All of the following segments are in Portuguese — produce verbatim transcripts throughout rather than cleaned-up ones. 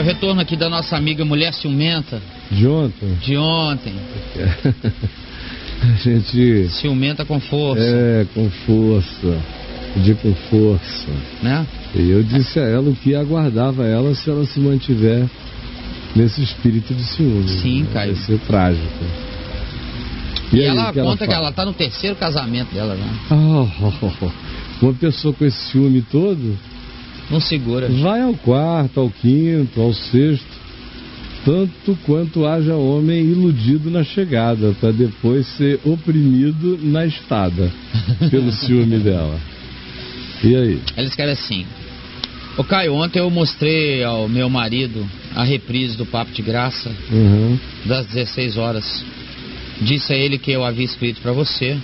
Caio, retorno aqui da nossa amiga mulher ciumenta. De ontem? De ontem. A gente... Ciumenta com força. É, com força. De com força. Né? E eu disse a ela o que aguardava ela se ela se mantiver nesse espírito de ciúme. Sim, Caio. Vai ser trágico. E, e aí, ela que conta ela que ela está no terceiro casamento dela, né? Oh, oh, oh. Uma pessoa com esse ciúme todo... Não segura. Vai ao quarto, ao quinto, ao sexto, tanto quanto haja homem iludido na chegada, para depois ser oprimido na estada pelo ciúme dela. E aí? Ela escreve assim: ô Caio, ontem eu mostrei ao meu marido a reprise do Papo de Graça, uhum, das dezesseis horas. Disse a ele que eu havia escrito para você.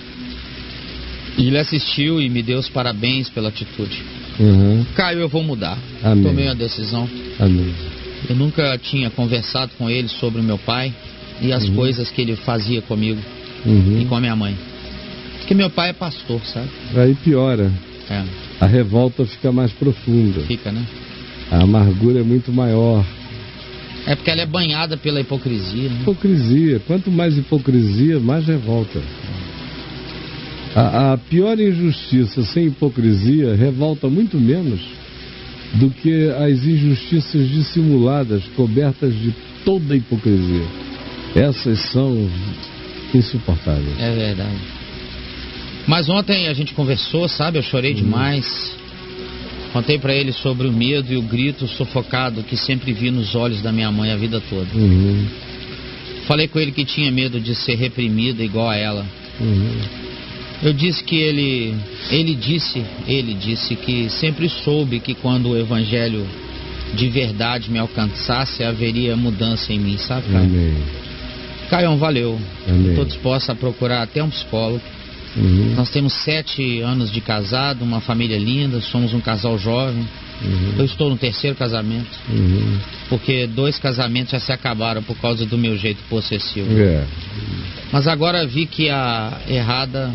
E ele assistiu e me deu os parabéns pela atitude. Uhum. Caio, eu vou mudar. Amém. Tomei uma decisão. Amém. Eu nunca tinha conversado com ele sobre o meu pai e as uhum. coisas que ele fazia comigo uhum. e com a minha mãe. Porque meu pai é pastor, sabe? Aí piora. É. A revolta fica mais profunda. Fica, né? A amargura é muito maior. É porque ela é banhada pela hipocrisia, né? Hipocrisia. Quanto mais hipocrisia, mais revolta. A, a pior injustiça sem hipocrisia revolta muito menos do que as injustiças dissimuladas, cobertas de toda hipocrisia. Essas são insuportáveis. É verdade. Mas ontem a gente conversou, sabe? Eu chorei uhum. demais. Contei pra ele sobre o medo e o grito sufocado que sempre vi nos olhos da minha mãe a vida toda. Uhum. Falei com ele que tinha medo de ser reprimida igual a ela. Uhum. Eu disse que ele, ele disse, ele disse que sempre soube que quando o evangelho de verdade me alcançasse, haveria mudança em mim, sabe, Caio? Amém. Caião, valeu. Amém. Estou disposto a procurar até um psicólogo. Uhum. Nós temos sete anos de casado, uma família linda, somos um casal jovem. Uhum. Eu estou no terceiro casamento, uhum. porque dois casamentos já se acabaram por causa do meu jeito possessivo. É. Mas agora vi que a errada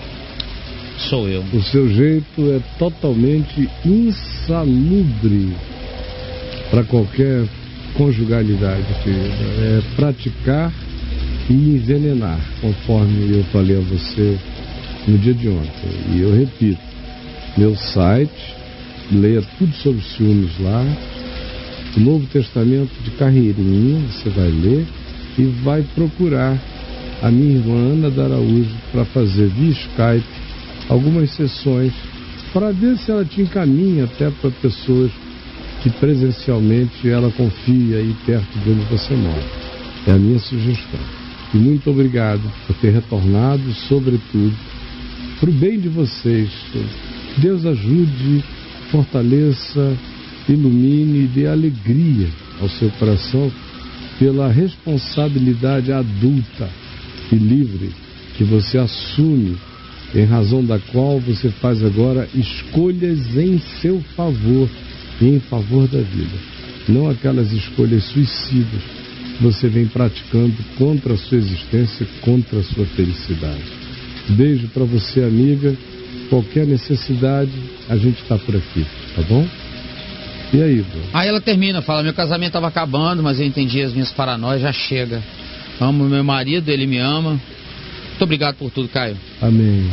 sou eu. O seu jeito é totalmente insalubre para qualquer conjugalidade, querida. É praticar e envenenar, conforme eu falei a você no dia de ontem. E eu repito, meu site, leia tudo sobre ciúmes lá, o Novo Testamento de carreirinha, você vai ler e vai procurar a minha irmã Ana de Araújo para fazer via Skype algumas sessões para ver se ela te encaminha até para pessoas que presencialmente ela confia aí perto de onde você mora. É a minha sugestão. E muito obrigado por ter retornado, sobretudo, para o bem de vocês. Deus ajude, fortaleça, ilumine e dê alegria ao seu coração pela responsabilidade adulta e livre que você assume, em razão da qual você faz agora escolhas em seu favor e em favor da vida. Não aquelas escolhas suicidas que você vem praticando contra a sua existência, contra a sua felicidade. Beijo para você, amiga. Qualquer necessidade, a gente está por aqui, tá bom? E aí, Ivo? Aí ela termina, fala, meu casamento estava acabando, mas eu entendi as minhas paranoias, já chega. Amo meu marido, ele me ama. Muito obrigado por tudo, Caio. Amém.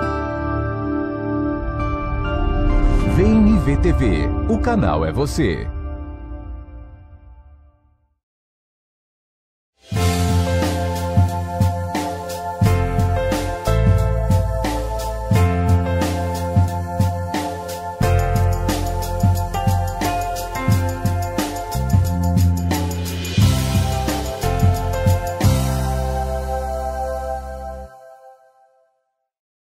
V N V T V, o canal é você.